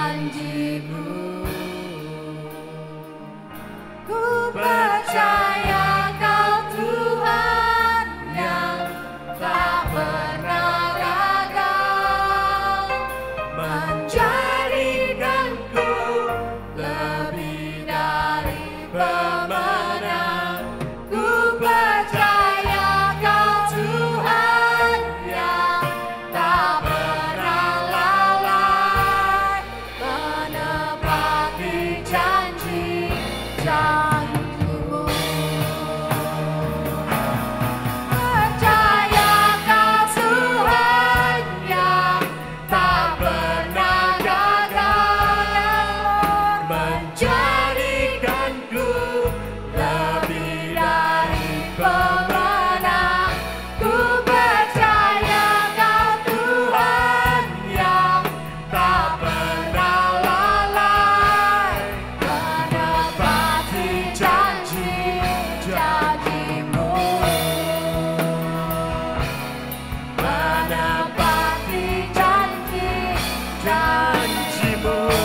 janjimu. Ku percaya Kau Tuhan yang tak pernah gagal, menjadikanku lebih dari pemenang. Ku percaya Kau Tuhan yang tak pernah lalai, menepati janji-janjimu. Percaya Kau Tuhan yang tak pernah gagal, menjadikanku lebih dari pemenang. Ku percaya Kau Tuhan yang tak pernah lalai, menepati janji-janjimu. Menepati janji-janjimu.